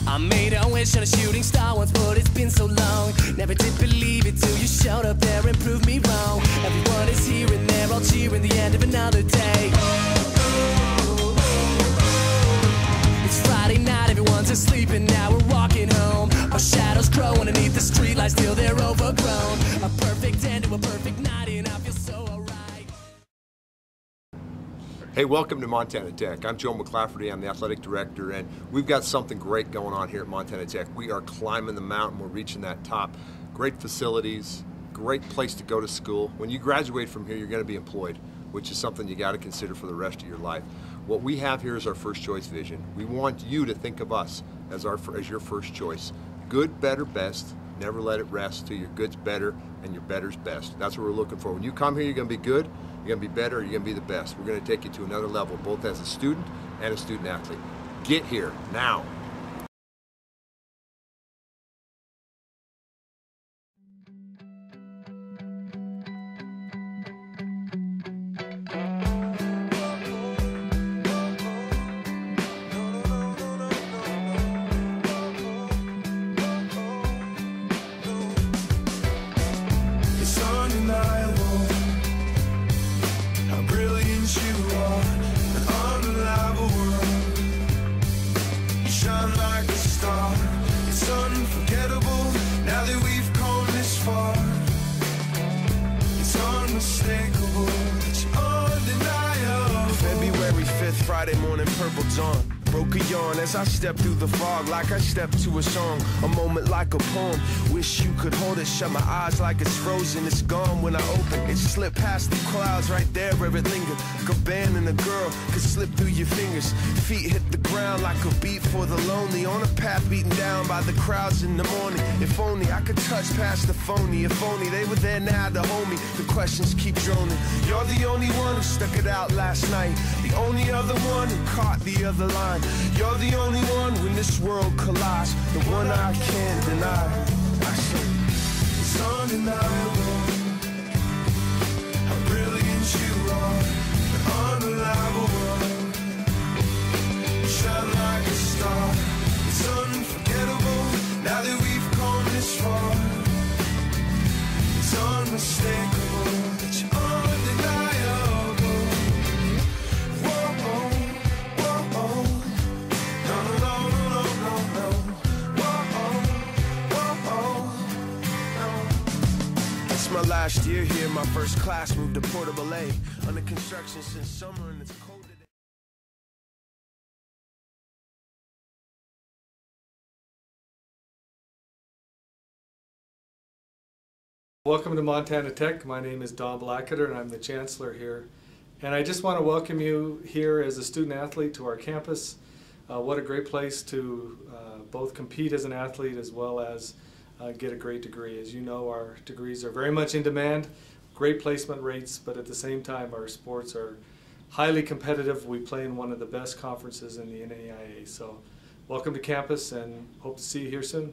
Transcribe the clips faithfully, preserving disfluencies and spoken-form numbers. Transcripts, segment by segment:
I made a wish on a shooting star once, but it's been so long. Never did believe it till you showed up there and proved me wrong. Everyone is here and there, all cheering the end of another day. It's Friday night, everyone's asleep and now we're walking home. Our shadows grow underneath the streetlights till they're overgrown. A perfect end to a perfect night and I feel so alright. Hey, welcome to Montana Tech. I'm Joe McClafferty, I'm the athletic director, and we've got something great going on here at Montana Tech. We are climbing the mountain, we're reaching that top. Great facilities, great place to go to school. When you graduate from here, you're going to be employed, which is something you got to consider for the rest of your life. What we have here is our first choice vision. We want you to think of us as, our, as your first choice. Good, better, best. Never let it rest till your good's better and your better's best. That's what we're looking for. When you come here, you're going to be good, you're going to be better, you're going to be the best. We're going to take you to another level, both as a student and a student athlete. Get here now. How brilliant you are, an unreliable world. You shine like a star, it's unforgettable. Now that we've come this far, it's unmistakable, it's undeniable. February fifth, Friday morning, purple dawn. Broke a yawn as I stepped through the fog like I stepped to a song. A moment like a poem. Wish you could hold it. Shut my eyes like it's frozen. It's gone when I open. It slipped past the clouds right there where it lingered. Like a band and a girl could slip through your fingers. Feet hit the ground like a beat for the lonely. On a path beaten down by the crowds in the morning. If only I could touch past the phony. If only they were there now to hold me. The questions keep droning. You're the only one who stuck it out last night. The only other one who caught the other line. You're the only one when this world collides, the one I can't deny. I say it's undeniable how brilliant you are, an unreliable world. You shine like a star, it's unforgettable. Now that we've come this far, it's unmistakable, it's undeniable. My last year here, my first class moved to Portable A. Under construction since summer and it's cold today. Welcome to Montana Tech. My name is Don Blackadder and I'm the Chancellor here. And I just want to welcome you here as a student athlete to our campus. Uh, what a great place to uh, both compete as an athlete as well as Uh, get a great degree. As you know, our degrees are very much in demand, great placement rates, but at the same time our sports are highly competitive. We play in one of the best conferences in the N A I A. So welcome to campus and hope to see you here soon.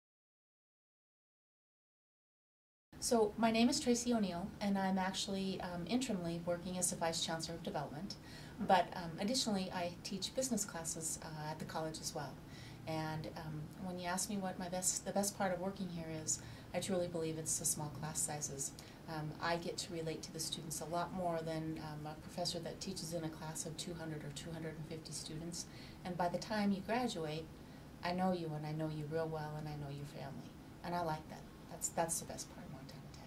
So my name is Tracy O'Neill and I'm actually um, interimly working as the Vice Chancellor of Development, but um, additionally I teach business classes uh, at the college as well. And um, when you ask me what my best, the best part of working here is, I truly believe it's the small class sizes. Um, I get to relate to the students a lot more than um, a professor that teaches in a class of two hundred or two hundred fifty students. And by the time you graduate, I know you and I know you real well and I know your family. And I like that. That's, that's the best part of Montana Tech.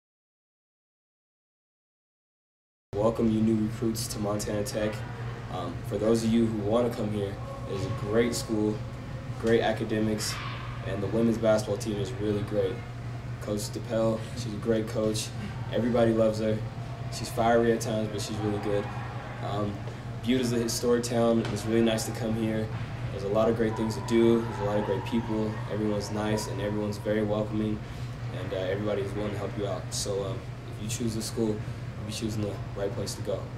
Welcome you new recruits to Montana Tech. Um, for those of you who want to come here, it is a great school, great academics, and the women's basketball team is really great. Coach DePel, she's a great coach. Everybody loves her. She's fiery at times, but she's really good. Um, Butte is a historic town. It's really nice to come here. There's a lot of great things to do. There's a lot of great people. Everyone's nice and everyone's very welcoming, and uh, everybody is willing to help you out. So um, if you choose this school, you'll be choosing the right place to go.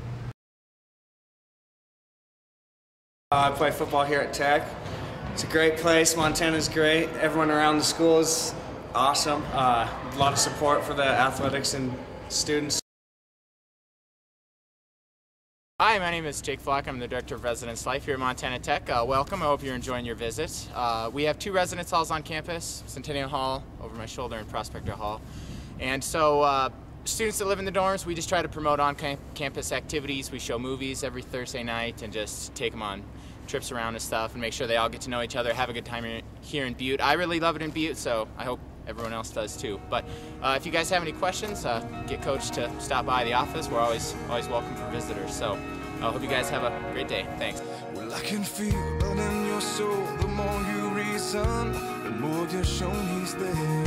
Uh, I play football here at Tech. It's a great place. Montana's great. Everyone around the school is awesome. Uh, a lot of support for the athletics and students. Hi, my name is Jake Flock. I'm the Director of Residence Life here at Montana Tech. Uh, welcome. I hope you're enjoying your visit. Uh, we have two residence halls on campus, Centennial Hall over my shoulder and Prospector Hall. And so uh, students that live in the dorms, we just try to promote on-campus activities. We show movies every Thursday night and just take them on trips around and stuff and make sure they all get to know each other, have a good time here in Butte. I really love it in Butte, so I hope everyone else does too. But uh, if you guys have any questions, uh, get Coach to stop by the office. We're always always welcome for visitors. So I uh, hope you guys have a great day. Thanks. Well, I can feel it in your soul. The more you reason, the more you're shown he's there.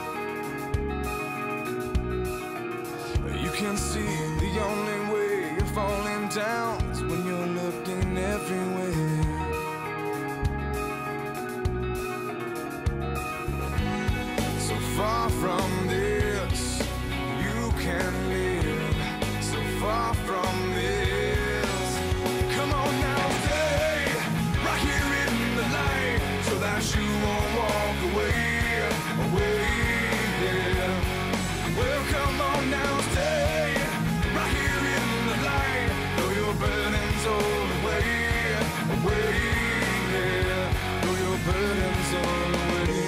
You can see the only way you're falling down is when you're looking everywhere. So far from this, you can live. So far from this, come on now, stay right here in the light, so that you won't walk away, away, yeah. Well, come on now, stay right here in the light, throw your burdens all away, away, yeah. Throw your burdens all away.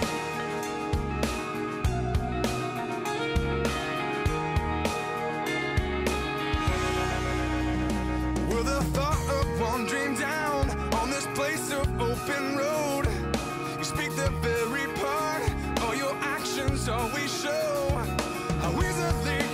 With the thought of wandering down on this place of open road, you speak the very part all your actions always show. How easily